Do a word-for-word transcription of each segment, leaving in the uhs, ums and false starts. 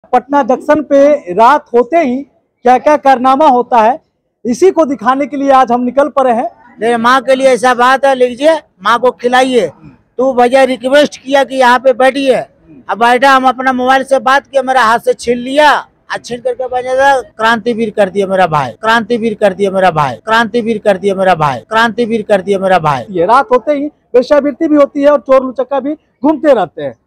Patna junction पे रात होते ही क्या क्या कारनामा होता है, इसी को दिखाने के लिए आज हम निकल पड़े हैं। माँ के लिए ऐसा बात है, लीजिए माँ को खिलाइए। तो भैया रिक्वेस्ट किया कि यहाँ पे बैठिए। अब बैठा, हम अपना मोबाइल से बात किया, मेरा हाथ से छीन लिया, छीन करके बजा क्रांतिवीर कर दिया मेरा भाई, क्रांतिवीर कर दिया मेरा भाई, क्रांतिवीर कर दिया मेरा भाई, क्रांतिवीर कर दिया मेरा भाई। ये रात होते ही वेश्यावृत्ति भी होती है और चोर लुचक्का भी घूमते रहते हैं।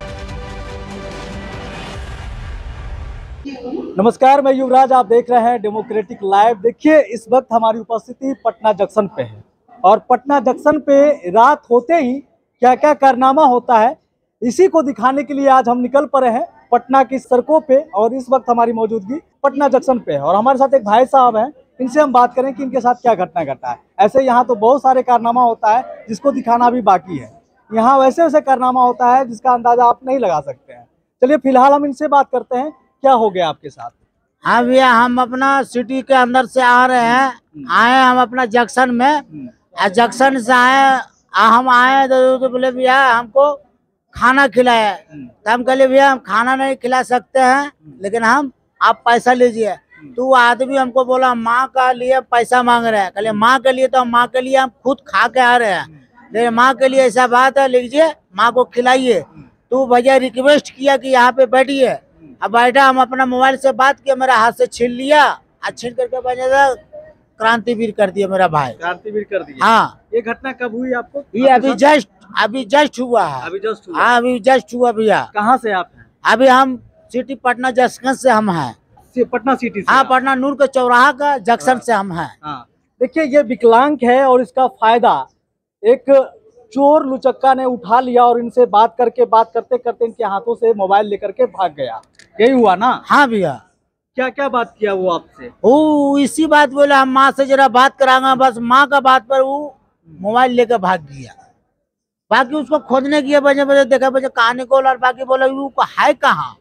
नमस्कार, मैं युवराज, आप देख रहे हैं डेमोक्रेटिक लाइव। देखिए, इस वक्त हमारी उपस्थिति पटना जंक्शन पे है और पटना जंक्शन पे रात होते ही क्या क्या कारनामा होता है, इसी को दिखाने के लिए आज हम निकल पड़े हैं पटना की सड़कों पे। और इस वक्त हमारी मौजूदगी पटना जंक्शन पे है और हमारे साथ एक भाई साहब हैं, इनसे हम बात करें कि इनके साथ क्या घटना घटा है। ऐसे यहाँ तो बहुत सारे कारनामा होता है जिसको दिखाना भी बाकी है। यहाँ वैसे वैसे कारनामा होता है जिसका अंदाजा आप नहीं लगा सकते हैं। चलिए फिलहाल हम इनसे बात करते हैं, क्या हो गया आपके साथ। हाँ भैया, हम अपना सिटी के अंदर से आ रहे हैं, आए हम अपना जंक्शन में, जंक्शन से आए, हम आए तो, तो बोले भैया हमको खाना खिलाया। तो हम कहले भैया हम खाना नहीं खिला सकते हैं, लेकिन हम आप पैसा लीजिए। तो वो आदमी हमको बोला माँ का लिए पैसा मांग रहे हैं। कहले माँ के लिए, तो हम माँ के लिए हम खुद खा के आ रहे हैं, लेकिन माँ के लिए ऐसा बात है, लीजिए माँ को खिलाइए। तो भैया रिक्वेस्ट किया कि यहाँ पे बैठिए। अब बैठा, हम अपना मोबाइल से बात किया, मेरा हाथ से छीन लिया, छीन करके बजा क्रांतिवीर कर दिया मेरा भाई, क्रांतिवीर कर दिया। हाँ, ये घटना कब हुई आपको? ये अभी जस्ट अभी जस्ट हुआ है, अभी जस्ट हुआ। हाँ अभी जस्ट हुआ भैया। कहाँ से आप हैं? अभी हम सिटी पटना जंक्शन से हम हैं। पटना सिटी से? हाँ, पटना नूर के चौराहा का जंक्शन से हम हैं। हाँ, देखिए ये विकलांग है और इसका फायदा एक चोर लुचक्का ने उठा लिया और इनसे बात करके बात करते करते इनके हाथों से मोबाइल लेकर के भाग गया। यही हुआ ना? हाँ भैया। क्या क्या बात किया वो आपसे? वो इसी बात बोला, हम माँ से जरा बात करांगा, बस माँ का बात पर वो मोबाइल लेकर भाग गया। बाकी उसको खोदने की बजे बजे देखा बजे कहानी को, और बाकी बोला वो है कहाँ,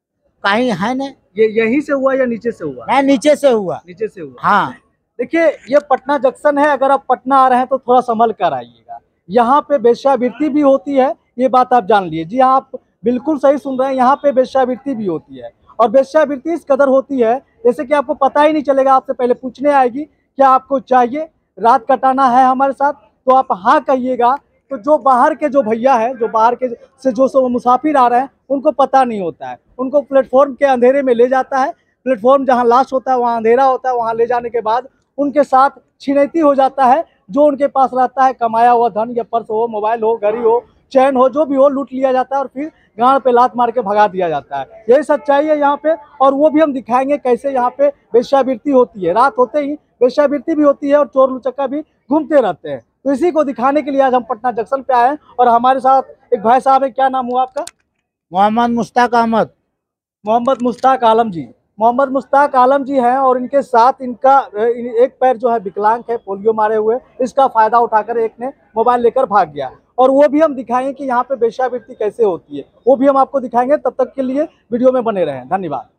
कहीं है नहीं। ये यहीं से हुआ या नीचे से हुआ? नहीं, नीचे से हुआ। नीचे से हुआ। हाँ, देखिए ये पटना जंक्शन है, अगर आप पटना आ रहे हैं तो थोड़ा संभल कर आइएगा। यहाँ पे वेश्यावृत्ति भी होती है, ये बात आप जान लीजिए। जी हाँ, आप बिल्कुल सही सुन रहे हैं, यहाँ पे वेश्यावृत्ति भी होती है। और वेश्यावृत्ति इस कदर होती है जैसे कि आपको पता ही नहीं चलेगा। आपसे पहले पूछने आएगी क्या आपको चाहिए, रात कटाना है हमारे साथ, तो आप हाँ कहिएगा। तो जो बाहर के जो भैया है, जो बाहर के से जो सब मुसाफिर आ रहे हैं, उनको पता नहीं होता है। उनको प्लेटफॉर्म के अंधेरे में ले जाता है। प्लेटफॉर्म जहाँ लाश होता है वहाँ अंधेरा होता है, वहाँ ले जाने के बाद उनके साथ छिनैती हो जाता है। जो उनके पास रहता है कमाया हुआ धन, या पर्स हो, मोबाइल हो, घड़ी हो, चैन हो, जो भी हो, लूट लिया जाता है और फिर गांड पे लात मार के भगा दिया जाता है। यही सच्चाई है यहाँ पे। और वो भी हम दिखाएंगे कैसे यहाँ पे वेश्यावृत्ति होती है। रात होते ही वेश्यावृत्ति भी होती है और चोर लुचक्का भी घूमते रहते हैं। तो इसी को दिखाने के लिए आज हम पटना जंक्शन पे आए हैं और हमारे साथ एक भाई साहब है। क्या नाम हुआ आपका? मोहम्मद मुश्ताक अहमद। मोहम्मद मुश्ताक आलम जी। मोहम्मद मुश्ताक आलम जी हैं और इनके साथ इनका एक पैर जो है विकलांग है, पोलियो मारे हुए। इसका फायदा उठाकर एक ने मोबाइल लेकर भाग गया और वो भी हम दिखाएंगे कि यहाँ पे वेश्यावृत्ति कैसे होती है, वो भी हम आपको दिखाएंगे। तब तक के लिए वीडियो में बने रहें। धन्यवाद।